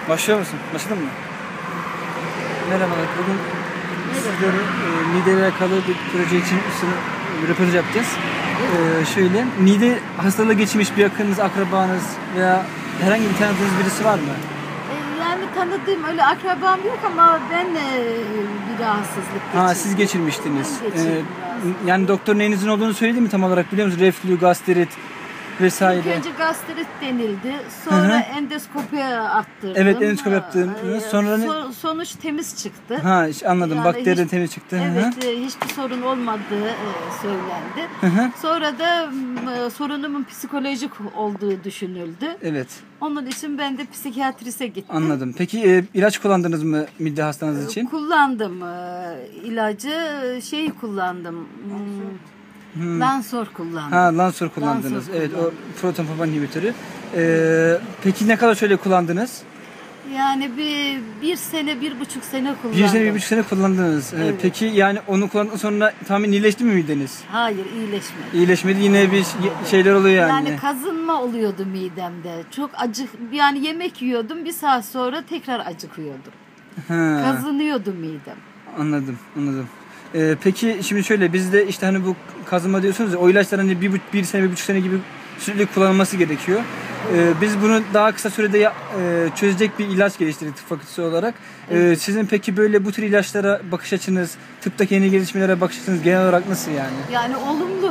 Başlıyor musun? Başladın mı? Merhabalar. Bugün sizlere mide ile alakalı bir proje için röportaj yapacağız. Şöyle, mide hastalığı geçirmiş bir yakınınız, akrabanız veya herhangi bir tanıdığınız birisi var mı? Yani tanıdığım öyle akrabam yok ama ben bir rahatsızlık geçirdim. Ha, siz geçirmiştiniz. Yani doktor neyinizin olduğunu söyledi mi tam olarak, biliyor musunuz? Reflü, gastrit vesaire. İlk önce gastrit denildi. Sonra endoskopi attırdım. Evet, endoskopi yaptığınız. Sonra sonuç temiz çıktı. Ha, anladım. Yani bakteriden temiz çıktı. Evet, hiçbir sorun olmadığı söylendi. Sonra da sorunumun psikolojik olduğu düşünüldü. Evet. Onun için ben de psikiyatrise gittim. Anladım. Peki ilaç kullandınız mı mide hastanız için? Kullandım. İlacı kullandım. Lansor kullandım. Ha, Lansor kullandınız. Evet, o proton pumpa inhibitörü. Peki ne kadar şöyle kullandınız? Yani bir sene, 1,5 sene kullandım. 1,5 sene kullandınız. Evet. Peki yani onu kullandıktan sonra tamamen iyileşti mi mideniz? Hayır, iyileşmedi. İyileşmedi, yine bir şeyler oluyor yani. Yani kazınma oluyordu midemde. Çok yani yemek yiyordum, bir saat sonra tekrar acıkıyordum. Kazınıyordu midem. Anladım. Peki şimdi şöyle, bizde işte hani bu kazınma diyorsunuz ya, o ilaçlar hani bir sene, 1,5 sene gibi sürekli kullanılması gerekiyor. Biz bunu daha kısa sürede çözecek bir ilaç geliştirdik tıp fakültesi olarak. Sizin peki böyle bu tür ilaçlara bakış açınız, tıptaki yeni gelişmelere bakış açınız genel olarak nasıl yani? Yani olumlu.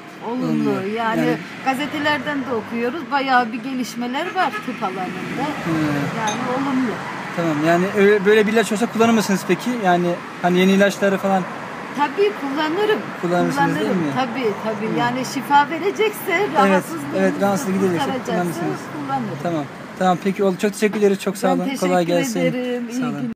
Yani gazetelerden de okuyoruz. Bayağı bir gelişmeler var tıp alanında. Yani olumlu. Tamam, yani böyle bir ilaç olsa kullanır mısınız peki? Yani hani yeni ilaçları falan. Tabii kullanırım. Kullanırsınız değil mi? Tabii. Yani şifa verecekse, rahatsızlığı gidecekse kullanırsınız. Kullanırım. Tamam. Peki oldu. Çok teşekkür ederiz. Çok sağ olun. Kolay gelsin. Ben teşekkür ederim. İyi günler.